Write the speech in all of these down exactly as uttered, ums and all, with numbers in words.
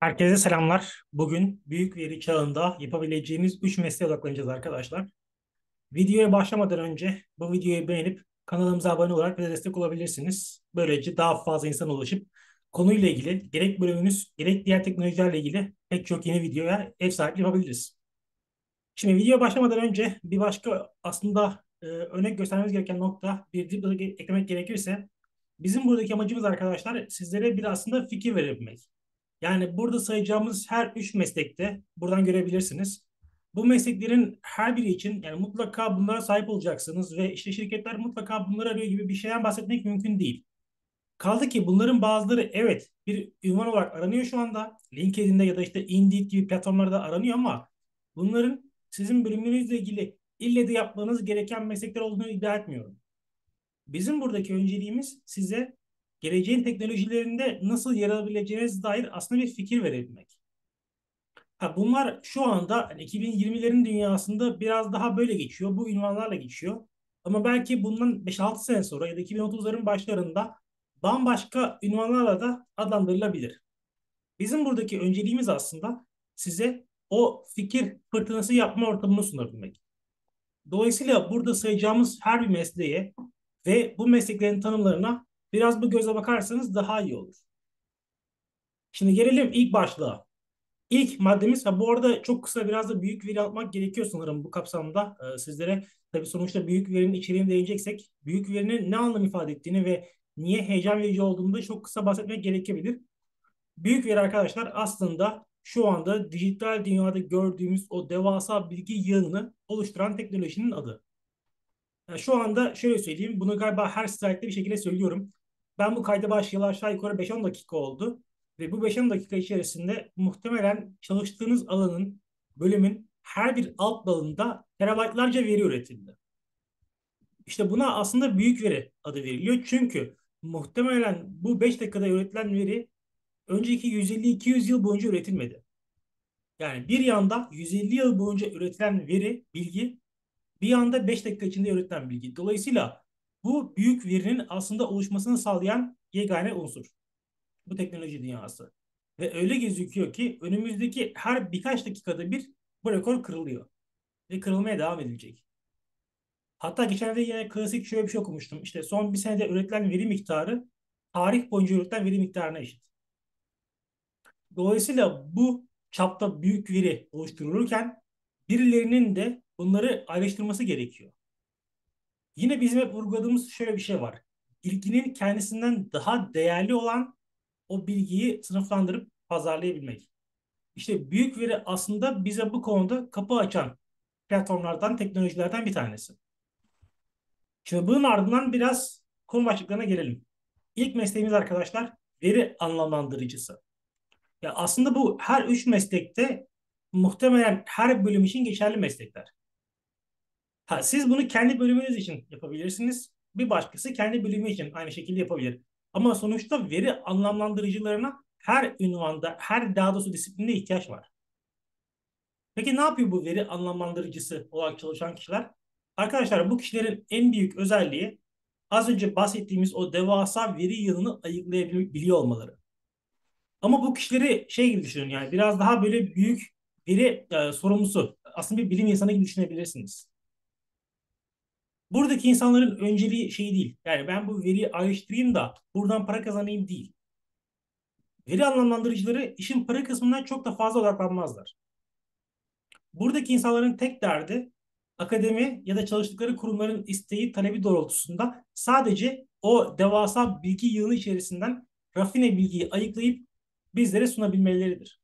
Herkese selamlar. Bugün büyük veri çağında yapabileceğiniz üç mesleğe odaklanacağız arkadaşlar. Videoya başlamadan önce bu videoyu beğenip kanalımıza abone olarak bize destek olabilirsiniz. Böylece daha fazla insana ulaşıp konuyla ilgili gerek bölümümüz gerek diğer teknolojilerle ilgili pek çok yeni videoya ev sahipliği yapabiliriz. Şimdi videoya başlamadan önce bir başka aslında e, örnek göstermemiz gereken nokta bir dipnot eklemek gerekirse bizim buradaki amacımız arkadaşlar sizlere bir aslında fikir verebilmek. Yani burada sayacağımız her üç meslekte buradan görebilirsiniz. Bu mesleklerin her biri için yani mutlaka bunlara sahip olacaksınız ve işte şirketler mutlaka bunları arıyor gibi bir şeyden bahsetmek mümkün değil. Kaldı ki bunların bazıları evet bir ünvan olarak aranıyor şu anda. LinkedIn'de ya da işte Indeed gibi platformlarda aranıyor ama bunların sizin bölümünüzle ilgili ille de yapmanız gereken meslekler olduğunu iddia etmiyorum. Bizim buradaki önceliğimiz size geleceğin teknolojilerinde nasıl yer alabileceğinize dair aslında bir fikir verebilmek. Ha, bunlar şu anda hani iki bin yirmilerin dünyasında biraz daha böyle geçiyor. Bu ünvanlarla geçiyor. Ama belki bundan beş altı sene sonra ya da iki bin otuzların başlarında bambaşka ünvanlarla da adlandırılabilir. Bizim buradaki önceliğimiz aslında size o fikir fırtınası yapma ortamını sunabilmek. Dolayısıyla burada sayacağımız her bir mesleğe ve bu mesleklerin tanımlarına biraz bu göze bakarsanız daha iyi olur. Şimdi gelelim ilk başlığa. İlk maddemiz, ha bu arada çok kısa biraz da büyük veri almak gerekiyor sanırım bu kapsamda. Ee, sizlere tabii sonuçta büyük verinin içeriğine değineceksek, büyük verinin ne anlam ifade ettiğini ve niye heyecan verici olduğunu da çok kısa bahsetmek gerekebilir. Büyük veri arkadaşlar aslında şu anda dijital dünyada gördüğümüz o devasa bilgi yığınını oluşturan teknolojinin adı. Yani şu anda şöyle söyleyeyim, bunu galiba her slaytta bir şekilde söylüyorum. Ben bu kayda başlayalı aşağı yukarı beş on dakika oldu. Ve bu beş on dakika içerisinde muhtemelen çalıştığınız alanın, bölümün her bir alt dalında terabaytlarca veri üretildi. İşte buna aslında büyük veri adı veriliyor. Çünkü muhtemelen bu beş dakikada üretilen veri önceki yüz elli iki yüz yıl boyunca üretilmedi. Yani bir yanda yüz elli yıl boyunca üretilen veri, bilgi bir anda beş dakika içinde üretilen bilgi. Dolayısıyla bu büyük verinin aslında oluşmasını sağlayan yegane unsur. Bu teknoloji dünyası. Ve öyle gözüküyor ki önümüzdeki her birkaç dakikada bir bu rekor kırılıyor. Ve kırılmaya devam edilecek. Hatta geçenlerde yine klasik şöyle bir şey okumuştum. İşte son bir senede üretilen veri miktarı tarih boyunca üretilen veri miktarına eşit. Dolayısıyla bu çapta büyük veri oluşturulurken birilerinin de bunları ayrıştırması gerekiyor. Yine bizim hep vurguladığımız şöyle bir şey var. Bilginin kendisinden daha değerli olan o bilgiyi sınıflandırıp pazarlayabilmek. İşte büyük veri aslında bize bu konuda kapı açan platformlardan, teknolojilerden bir tanesi. Şimdi bunun ardından biraz konu başlıklarına gelelim. İlk mesleğimiz arkadaşlar veri anlamlandırıcısı. Ya aslında bu her üç meslekte muhtemelen her bölüm için geçerli meslekler. Ha, siz bunu kendi bölümünüz için yapabilirsiniz. Bir başkası kendi bölümü için aynı şekilde yapabilir. Ama sonuçta veri anlamlandırıcılarına her ünvanda, her daha doğrusu disiplinde ihtiyaç var. Peki ne yapıyor bu veri anlamlandırıcısı olarak çalışan kişiler? Arkadaşlar bu kişilerin en büyük özelliği az önce bahsettiğimiz o devasa veri yığını ayıklayabiliyor olmaları. Ama bu kişileri şey gibi düşünün yani biraz daha böyle büyük veri e, sorumlusu. Aslında bir bilim insanı gibi düşünebilirsiniz. Buradaki insanların önceliği şey değil. Yani ben bu veriyi ayrıştırayım da buradan para kazanayım değil. Veri anlamlandırıcıları işin para kısmından çok da fazla odaklanmazlar. Buradaki insanların tek derdi akademi ya da çalıştıkları kurumların isteği, talebi doğrultusunda sadece o devasa bilgi yığını içerisinden rafine bilgiyi ayıklayıp bizlere sunabilmeleridir.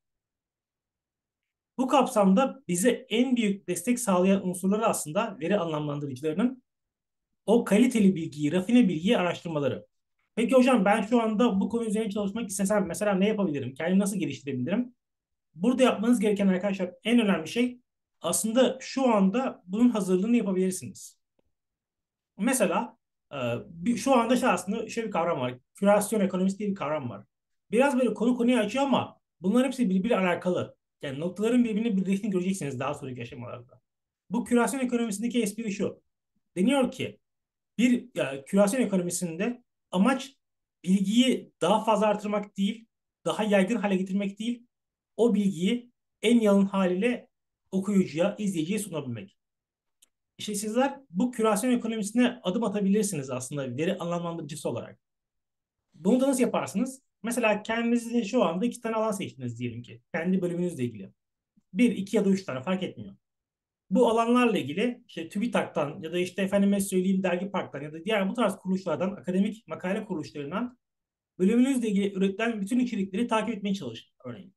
Bu kapsamda bize en büyük destek sağlayan unsurları aslında veri anlamlandırıcılarının o kaliteli bilgiyi, rafine bilgiyi araştırmaları. Peki hocam ben şu anda bu konu üzerine çalışmak istesem mesela ne yapabilirim? Kendimi nasıl geliştirebilirim? Burada yapmanız gereken arkadaşlar en önemli şey aslında şu anda bunun hazırlığını yapabilirsiniz. Mesela e, şu anda şey aslında şöyle bir kavram var. Kürasyon ekonomisi diye bir kavram var. Biraz böyle konu konuyu açıyor ama bunların hepsi birbiriyle alakalı. Yani noktaların birbirini birleştiğini göreceksiniz daha sonraki aşamalarda. Bu kürasyon ekonomisindeki espri şu. Deniyor ki bir ya, kürasyon ekonomisinde amaç bilgiyi daha fazla artırmak değil, daha yaygın hale getirmek değil, o bilgiyi en yalın haliyle okuyucuya, izleyiciye sunabilmek. İşte sizler bu kürasyon ekonomisine adım atabilirsiniz aslında veri anlamlandırıcısı olarak. Bunu da nasıl yaparsınız? Mesela kendinize şu anda iki tane alan seçtiniz diyelim ki. Kendi bölümünüzle ilgili. Bir, iki ya da üç tane fark etmiyor. Bu alanlarla ilgili işte TÜBİTAK'tan ya da işte efendime söyleyeyim Dergi Park'tan ya da diğer bu tarz kuruluşlardan, akademik makale kuruluşlarından bölümünüzle ilgili üretilen bütün içerikleri takip etmeye çalışın örneğin.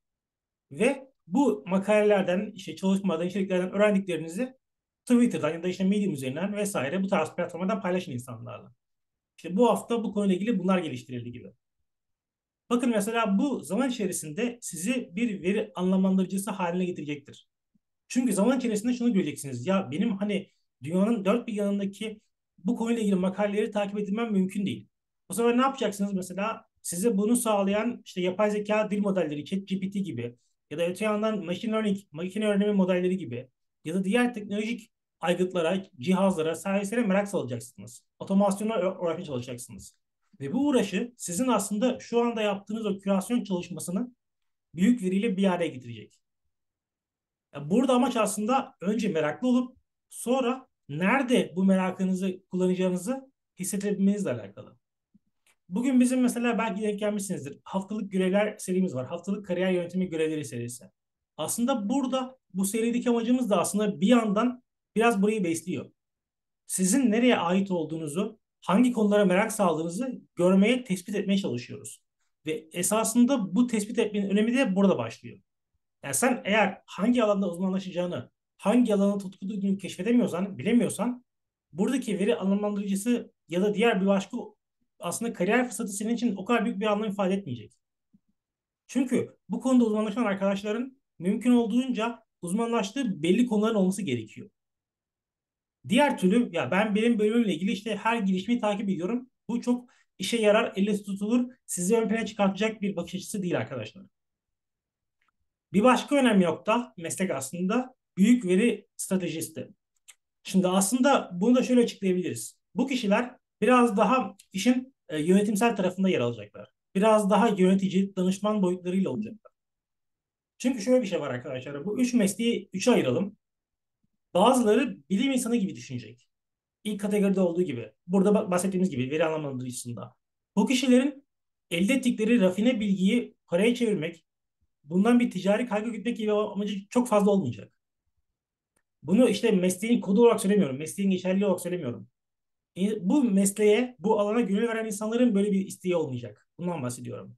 Ve bu makalelerden, işte çalışmalardan, içeriklerden öğrendiklerinizi Twitter'dan ya da işte Medium üzerinden vesaire bu tarz platformlardan paylaşın insanlarla. İşte bu hafta bu konuyla ilgili bunlar geliştirildi gibi. Bakın mesela bu zaman içerisinde sizi bir veri anlamlandırıcısı haline getirecektir. Çünkü zaman içerisinde şunu göreceksiniz. Ya benim hani dünyanın dört bir yanındaki bu konuyla ilgili makaleleri takip edilmem mümkün değil. O zaman ne yapacaksınız mesela? Size bunu sağlayan işte yapay zeka dil modelleri, ChatGPT gibi ya da öte yandan machine learning, makine öğrenimi modelleri gibi ya da diğer teknolojik aygıtlara, cihazlara, servislere merak salacaksınız. Otomasyona uğraşmaya çalışacaksınız. Ve bu uğraşı sizin aslında şu anda yaptığınız o kürasyon çalışmasını büyük veriyle bir araya getirecek. Ya burada amaç aslında önce meraklı olup sonra nerede bu merakınızı kullanacağınızı hissedebilmenizle alakalı. Bugün bizim mesela belki denk gelmişsinizdir. Haftalık görevler serimiz var. Haftalık kariyer yönetimi görevleri serisi. Aslında burada bu serideki amacımız da aslında bir yandan biraz burayı besliyor. Sizin nereye ait olduğunuzu, hangi konulara merak saldığınızı görmeye, tespit etmeye çalışıyoruz. Ve esasında bu tespit etmenin önemi de burada başlıyor. Yani sen eğer hangi alanda uzmanlaşacağını, hangi alana tutku duyduğunu keşfedemiyorsan, bilemiyorsan buradaki veri anlamlandırıcısı ya da diğer bir başka aslında kariyer fırsatı senin için o kadar büyük bir anlam ifade etmeyecek. Çünkü bu konuda uzmanlaşan arkadaşların mümkün olduğunca uzmanlaştığı belli konuların olması gerekiyor. Diğer türlü ya ben benim bölümümle ilgili işte her gelişmeyi takip ediyorum. Bu çok işe yarar, elle tutulur, sizi ön plana çıkartacak bir bakış açısı değil arkadaşlar. Bir başka önemli nokta meslek aslında büyük veri stratejisti. Şimdi aslında bunu da şöyle açıklayabiliriz. Bu kişiler biraz daha işin e, yönetimsel tarafında yer alacaklar. Biraz daha yönetici, danışman boyutlarıyla olacaklar. Çünkü şöyle bir şey var arkadaşlar. Bu üç mesleği üçe ayıralım. Bazıları bilim insanı gibi düşünecek. İlk kategoride olduğu gibi. Burada bahsettiğimiz gibi veri anlamlandırıcısında. Bu kişilerin elde ettikleri rafine bilgiyi paraya çevirmek, bundan bir ticari kaygı gütmek gibi amacı çok fazla olmayacak. Bunu işte mesleğin kodu olarak söylemiyorum. Mesleğin geçerliliği olarak söylemiyorum. E, Bu mesleğe, bu alana gönül veren insanların böyle bir isteği olmayacak. Bundan bahsediyorum.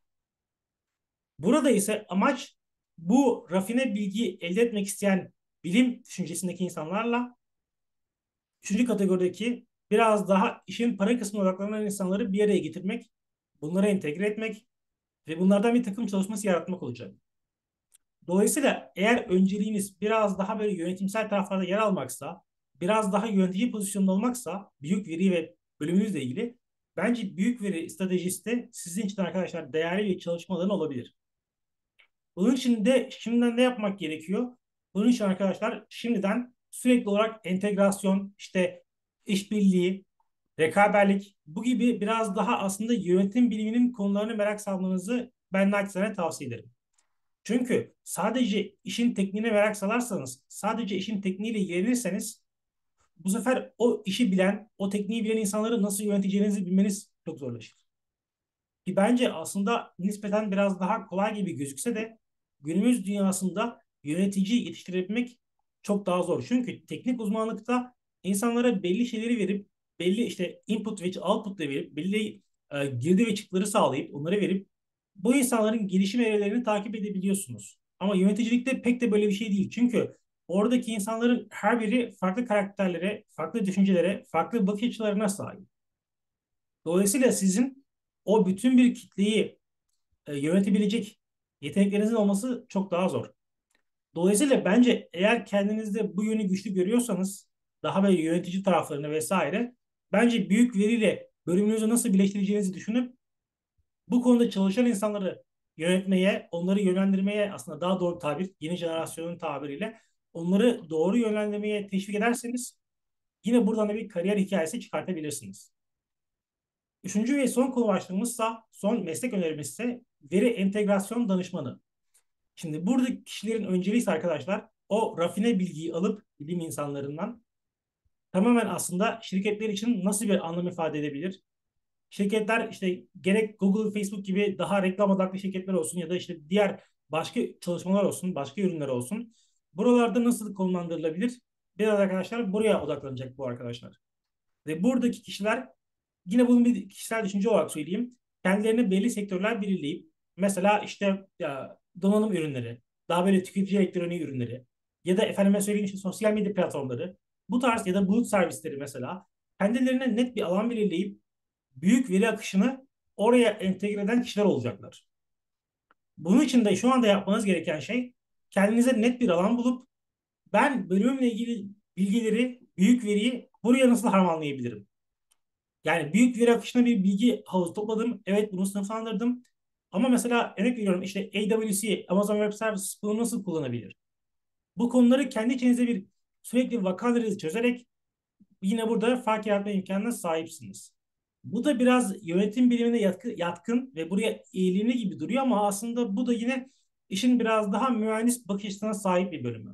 Burada ise amaç bu rafine bilgiyi elde etmek isteyen bilim düşüncesindeki insanlarla üçüncü kategorideki biraz daha işin para kısmına odaklanan insanları bir araya getirmek, bunlara entegre etmek ve bunlardan bir takım çalışması yaratmak olacak. Dolayısıyla eğer önceliğiniz biraz daha böyle yönetimsel taraflarda yer almaksa, biraz daha yönetici pozisyonunda olmaksa büyük veri ve bölümünüzle ilgili bence büyük veri stratejisti sizin için arkadaşlar değerli bir çalışma alanı olabilir. Bunun için de şimdiden ne yapmak gerekiyor? Bunun için arkadaşlar şimdiden sürekli olarak entegrasyon, işte işbirliği, rekaberlik bu gibi biraz daha aslında yönetim biliminin konularını merak salmanızı ben naçizane tavsiye ederim. Çünkü sadece işin tekniğine merak salarsanız, sadece işin tekniğiyle ilgilenirseniz bu sefer o işi bilen, o tekniği bilen insanları nasıl yöneteceğinizi bilmeniz çok zorlaşır. Ki bence aslında nispeten biraz daha kolay gibi gözükse de günümüz dünyasında yönetici yetiştirebilmek çok daha zor. Çünkü teknik uzmanlıkta insanlara belli şeyleri verip, belli işte input ve output da verip, belli e, girdi ve çıktıları sağlayıp, onları verip bu insanların gelişim evrelerini takip edebiliyorsunuz. Ama yöneticilikte pek de böyle bir şey değil. Çünkü oradaki insanların her biri farklı karakterlere, farklı düşüncelere, farklı bakış açılarına sahip. Dolayısıyla sizin o bütün bir kitleyi e, yönetebilecek yeteneklerinizin olması çok daha zor. Dolayısıyla bence eğer kendinizde bu yönü güçlü görüyorsanız daha böyle yönetici taraflarını vesaire bence büyük veriyle bölümünüzü nasıl birleştireceğinizi düşünüp bu konuda çalışan insanları yönetmeye, onları yönlendirmeye aslında daha doğru tabir, yeni jenerasyonun tabiriyle onları doğru yönlendirmeye teşvik ederseniz yine buradan da bir kariyer hikayesi çıkartabilirsiniz. Üçüncü ve son konu başlığımızsa, son meslek önerimiz ise veri entegrasyon danışmanı. Şimdi buradaki kişilerin önceliği ise arkadaşlar o rafine bilgiyi alıp bilim insanlarından tamamen aslında şirketler için nasıl bir anlam ifade edebilir? Şirketler işte gerek Google, Facebook gibi daha reklam odaklı şirketler olsun ya da işte diğer başka çalışmalar olsun, başka ürünler olsun. Buralarda nasıl konumlandırılabilir? Biraz arkadaşlar buraya odaklanacak bu arkadaşlar. Ve buradaki kişiler yine bunu bir kişisel düşünce olarak söyleyeyim. Kendilerine belli sektörler belirleyip mesela işte ya, donanım ürünleri, daha böyle tüketici elektronik ürünleri ya da efendime söyleyeyim işte sosyal medya platformları bu tarz ya da bulut servisleri mesela kendilerine net bir alan belirleyip büyük veri akışını oraya entegre eden kişiler olacaklar. Bunun için de şu anda yapmanız gereken şey kendinize net bir alan bulup ben bölümümle ilgili bilgileri, büyük veriyi buraya nasıl harmanlayabilirim? Yani büyük veri akışına bir bilgi havuzu topladım. Evet bunu sınıflandırdım. Ama mesela örnek veriyorum işte A W S, Amazon Web Services bunu nasıl kullanabilir? Bu konuları kendi içinizde bir sürekli vaka analizi çözerek yine burada fark yaratma imkanına sahipsiniz. Bu da biraz yönetim bilimine yatkın, yatkın ve buraya eğilimli gibi duruyor ama aslında bu da yine işin biraz daha mühendis bakış açısına sahip bir bölümü.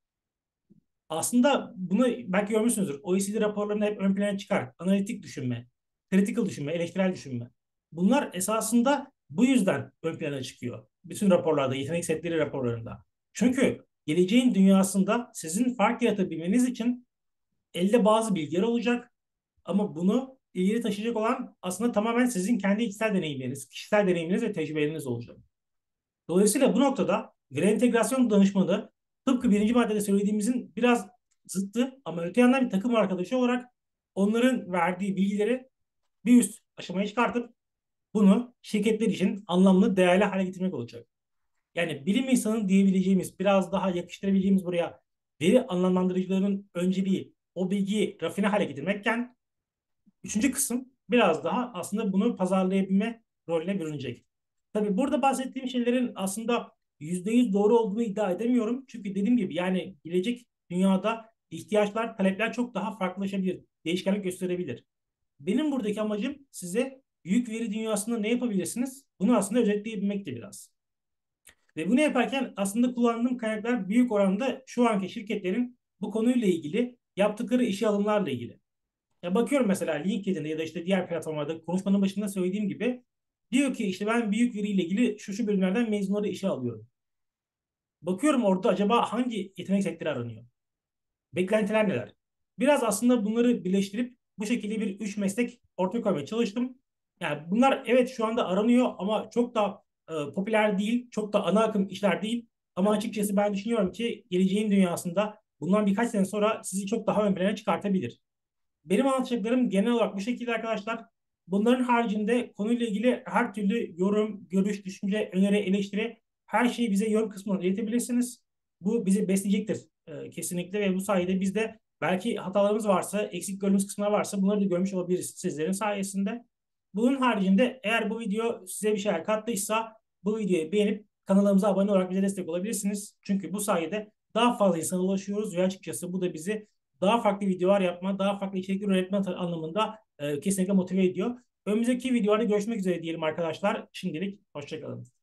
Aslında bunu belki görmüşsünüzdür. O E C D raporlarında hep ön plana çıkar. Analitik düşünme, critical düşünme, eleştirel düşünme. Bunlar esasında bu yüzden ön plana çıkıyor. Bütün raporlarda, yetenek setleri raporlarında. Çünkü geleceğin dünyasında sizin fark yaratabilmeniz için elde bazı bilgiler olacak ama bunu ileri taşıyacak olan aslında tamamen sizin kendi içsel deneyimleriniz, kişisel deneyimleriniz ve tecrübeleriniz olacak. Dolayısıyla bu noktada veri entegrasyon danışmanı tıpkı birinci maddede söylediğimizin biraz zıttı ama öte yandan bir takım arkadaşı olarak onların verdiği bilgileri bir üst aşamaya çıkartıp bunu şirketler için anlamlı, değerli hale getirmek olacak. Yani bilim insanı diyebileceğimiz, biraz daha yakıştırabileceğimiz buraya veri anlamlandırıcılarının önceliği o bilgiyi rafine hale getirmekken üçüncü kısım biraz daha aslında bunu pazarlayabilme rolüne bürünecek. Tabii burada bahsettiğim şeylerin aslında yüzde yüz doğru olduğunu iddia edemiyorum. Çünkü dediğim gibi yani gelecek dünyada ihtiyaçlar, talepler çok daha farklılaşabilir, değişkenlik gösterebilir. Benim buradaki amacım size büyük veri dünyasında ne yapabilirsiniz? Bunu aslında özetleyebilmekti biraz. Ve bunu yaparken aslında kullandığım kaynaklar büyük oranda şu anki şirketlerin bu konuyla ilgili yaptıkları işe alımlarla ilgili. Ya bakıyorum mesela LinkedIn'de ya da işte diğer platformlarda konuşmanın başında söylediğim gibi diyor ki işte ben büyük veriyle ilgili şu şu bölümlerden mezunları işe alıyorum. Bakıyorum orada acaba hangi yetenek sektörü aranıyor? Beklentiler neler? Biraz aslında bunları birleştirip bu şekilde bir üç meslek ortaya koymaya çalıştım. Yani bunlar evet şu anda aranıyor ama çok da e, popüler değil, çok da ana akım işler değil. Ama açıkçası ben düşünüyorum ki geleceğin dünyasında bundan birkaç sene sonra sizi çok daha ön plana çıkartabilir. Benim anlatacaklarım genel olarak bu şekilde arkadaşlar. Bunların haricinde konuyla ilgili her türlü yorum, görüş, düşünce, öneri, eleştiri her şeyi bize yorum kısmına iletebilirsiniz. Bu bizi besleyecektir e, kesinlikle ve bu sayede biz de belki hatalarımız varsa, eksik gördüğümüz kısımlar varsa bunları da görmüş olabiliriz sizlerin sayesinde. Bunun haricinde eğer bu video size bir şeyler kattıysa bu videoyu beğenip kanalımıza abone olarak bize destek olabilirsiniz. Çünkü bu sayede daha fazla insana ulaşıyoruz ve açıkçası bu da bizi daha farklı videolar yapma, daha farklı içerikler üretme anlamında e, kesinlikle motive ediyor. Önümüzdeki videolarda görüşmek üzere diyelim arkadaşlar. Şimdilik hoşçakalın.